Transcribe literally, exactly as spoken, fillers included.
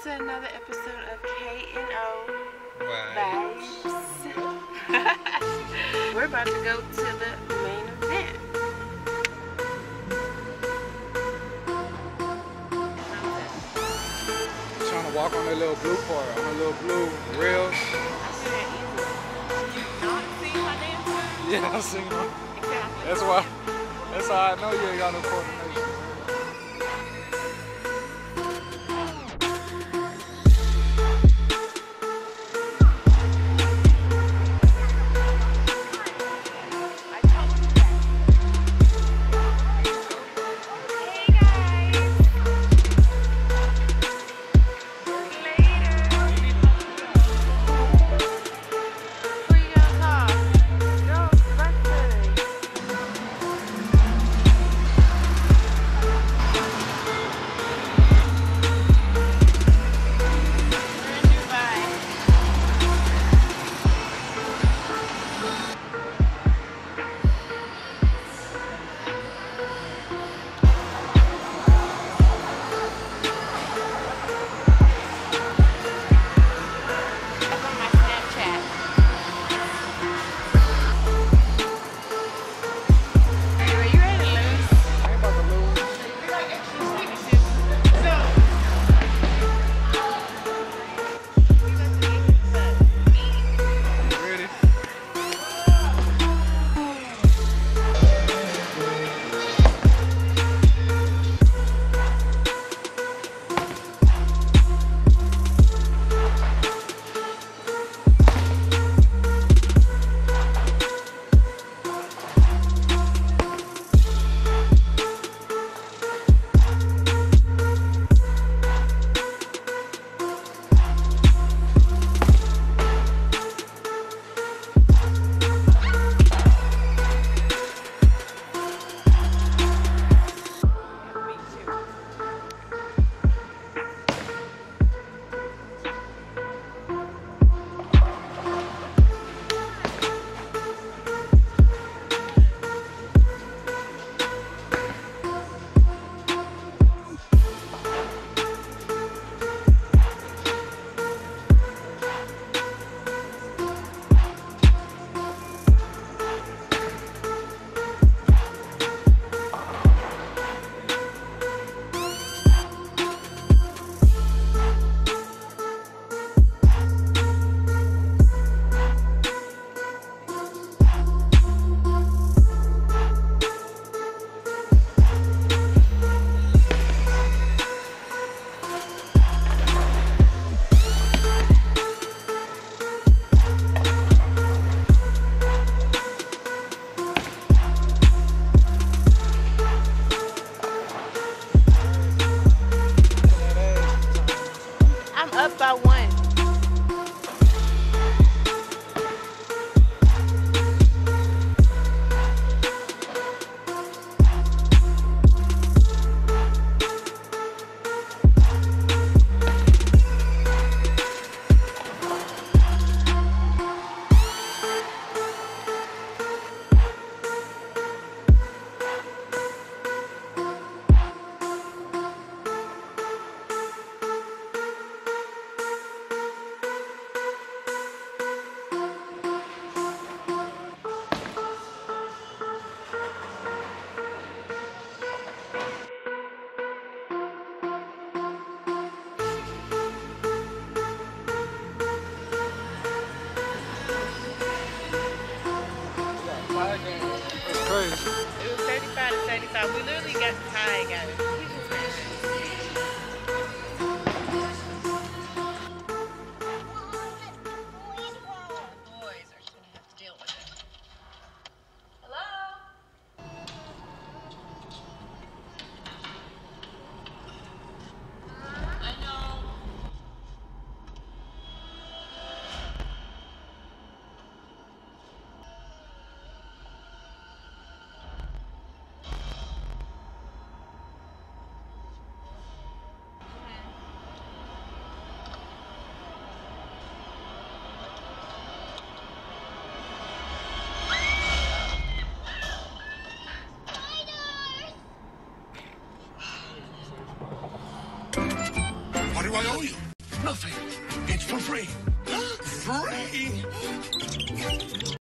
to another episode of K N O Vibes. Vibes. We're about to go to the main event. Trying to walk on that little blue part, on the little blue rail. Yeah, I've seen them. Exactly. That's why. That's how I know you ain't got no coordination. Up by one. That's crazy. It was thirty-five to thirty-five. We literally got the tie, guys. We just ran it. Why do I owe you? nothing. It's for free. Free!